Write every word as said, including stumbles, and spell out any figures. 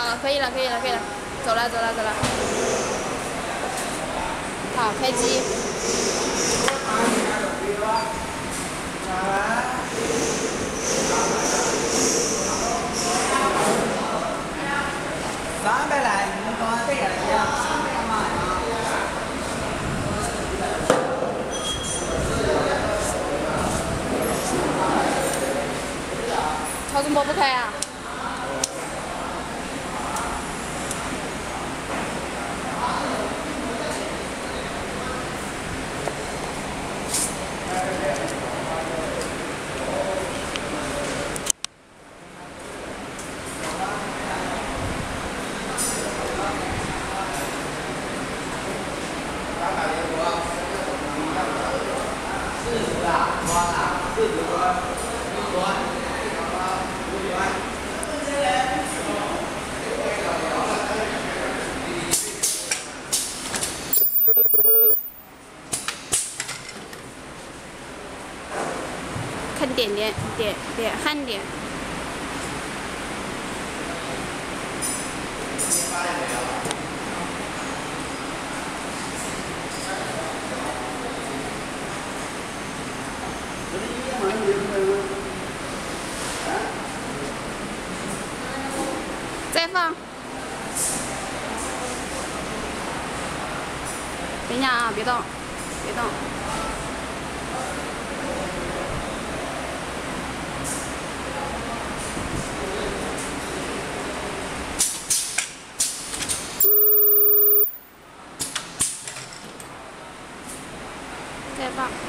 啊，可以了，可以了，可以了，走了，走了，走了。好，开机。 三百来，你们刚才这样一样。 超声波不开啊？ 四十啊，多啊，四十多，多， 看点点点点焊点。再放。等一下啊，别动，别动。再放。